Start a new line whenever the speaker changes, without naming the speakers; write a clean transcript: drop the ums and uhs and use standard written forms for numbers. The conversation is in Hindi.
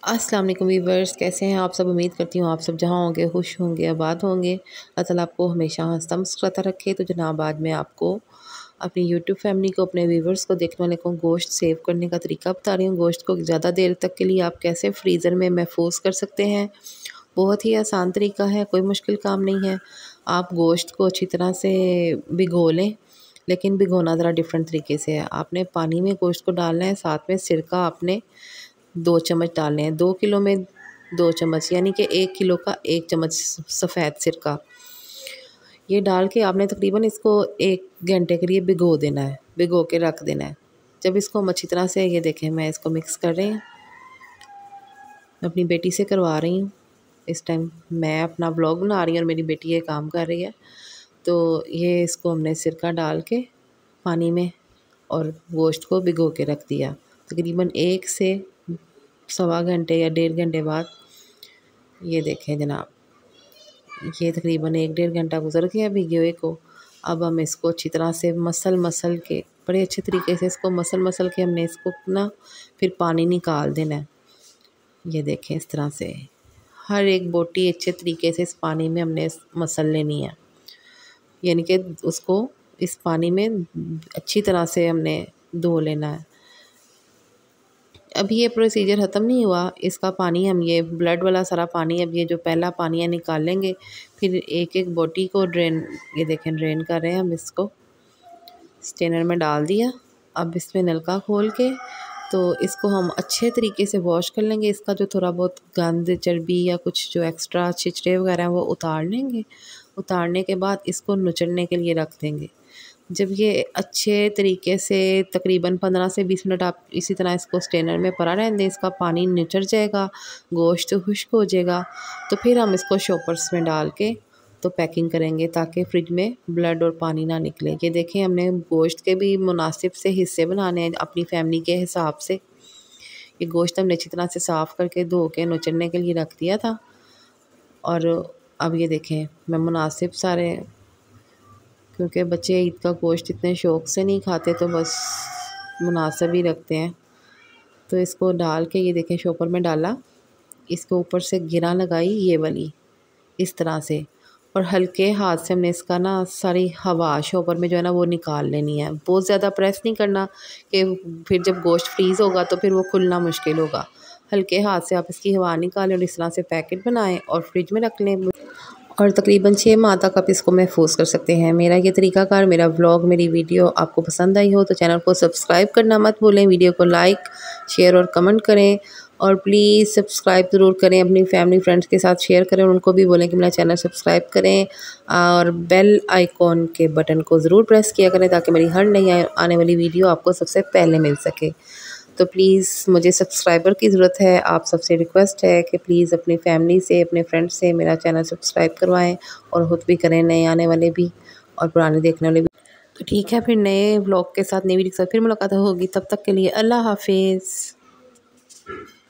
अस्सलाम वालेकुम वीवर्स, कैसे हैं आप सब। उम्मीद करती हूँ आप सब जहाँ होंगे खुश होंगे, आबाद होंगे। अल्लाह ताला आपको हमेशा हंसता मुस्कुराता रखे। तो जनाब आज मैं आपको अपनी यूट्यूब फैमिली को, अपने वीवर्स को, देखने वाले को गोश्त सेव करने का तरीका बता रही हूँ। गोश्त को ज़्यादा देर तक के लिए आप कैसे फ्रीज़र में महफूज कर सकते हैं। बहुत ही आसान तरीका है, कोई मुश्किल काम नहीं है। आप गोश्त को अच्छी तरह से भिगो लें, लेकिन भिगोना ज़रा डिफरेंट तरीके से है। आपने पानी में गोश्त को डालना है, साथ में सिरका आपने 2 चम्मच डालने हैं। 2 किलो में 2 चम्मच, यानी कि 1 किलो का 1 चम्मच सफ़ेद सिरका। ये डाल के आपने तकरीबन इसको 1 घंटे के लिए भिगो देना है, भिगो के रख देना है। जब इसको हम अच्छी तरह से, ये देखें मैं इसको मिक्स कर रही हूँ, अपनी बेटी से करवा रही हूँ। इस टाइम मैं अपना व्लॉग बना रही हूँ और मेरी बेटी ये काम कर रही है। तो ये इसको हमने सिरका डाल के पानी में और गोश्त को भिगो के रख दिया। तकरीबन 1 से सवा घंटे या 1.5 घंटे बाद ये देखें जनाब, ये तकरीबन 1-1.5 घंटा गुजर गया भिगे हुए को। अब हम इसको अच्छी तरह से मसल के, बड़े अच्छे तरीके से इसको मसल के हमने इसको ना फिर पानी निकाल देना है। ये देखें इस तरह से हर एक बोटी अच्छे तरीके से इस पानी में हमने मसल लेनी है, यानी कि उसको इस पानी में अच्छी तरह से हमने धो लेना है। अभी ये प्रोसीजर ख़त्म नहीं हुआ, इसका पानी हम ये ब्लड वाला सारा पानी, अब ये जो पहला पानी है निकाल लेंगे। फिर एक एक बोटी को ड्रेन, ये देखें ड्रेन कर रहे हैं हम, इसको स्टेनर में डाल दिया। अब इसमें नलका खोल के तो इसको हम अच्छे तरीके से वॉश कर लेंगे। इसका जो थोड़ा बहुत गंद, चर्बी या कुछ जो एक्स्ट्रा छिचड़े वगैरह हैं वो उतार लेंगे। उतारने के बाद इसको नुचड़ने के लिए रख देंगे। जब ये अच्छे तरीके से तकरीबन 15 से 20 मिनट आप इसी तरह इसको स्ट्रेनर में पड़ा रहने दें, इसका पानी निचड़ जाएगा, गोश्त खुश्क हो जाएगा। तो फिर हम इसको शॉपर्स में डाल के तो पैकिंग करेंगे ताकि फ्रिज में ब्लड और पानी ना निकले। ये देखें हमने गोश्त के भी मुनासिब से हिस्से बनाने हैं अपनी फैमिली के हिसाब से। ये गोश्त हमने अच्छी तरह से साफ़ करके धो के नुचड़ने के लिए रख दिया था। और अब ये देखें मैं मुनासिब सारे, क्योंकि बच्चे ईद का गोश्त इतने शौक़ से नहीं खाते तो बस मुनासिब ही रखते हैं। तो इसको डाल के ये देखें शॉपर में डाला, इसके ऊपर से गिरा लगाई ये वाली इस तरह से, और हल्के हाथ से हमने इसका ना सारी हवा शॉपर में जो है ना वो निकाल लेनी है। बहुत ज़्यादा प्रेस नहीं करना कि फिर जब गोश्त फ्रीज़ होगा तो फिर वो खुलना मुश्किल होगा। हल्के हाथ से आप इसकी हवा निकालें और इस तरह से पैकेट बनाएं और फ्रिज में रख लें, और तकरीबन 6 माह तक आप इसको महफूज कर सकते हैं। मेरा ये तरीकाकार, मेरा व्लॉग, मेरी वीडियो आपको पसंद आई हो तो चैनल को सब्सक्राइब करना मत भूलें। वीडियो को लाइक, शेयर और कमेंट करें, और प्लीज़ सब्सक्राइब ज़रूर करें। अपनी फैमिली फ्रेंड्स के साथ शेयर करें और उनको भी बोलें कि मेरा चैनल सब्सक्राइब करें, और बेल आइकॉन के बटन को ज़रूर प्रेस किया करें ताकि मेरी हर नई आने वाली वीडियो आपको सबसे पहले मिल सके। तो प्लीज़ मुझे सब्सक्राइबर की ज़रूरत है। आप सबसे रिक्वेस्ट है कि प्लीज़ अपनी फैमिली से, अपने फ्रेंड्स से मेरा चैनल सब्सक्राइब करवाएं, और ख़ुद भी करें, नए आने वाले भी और पुराने देखने वाले भी। तो ठीक है, फिर नए व्लॉग के साथ, नई वीडियो के साथ फिर मुलाकात होगी। तब तक के लिए अल्लाह हाफिज़।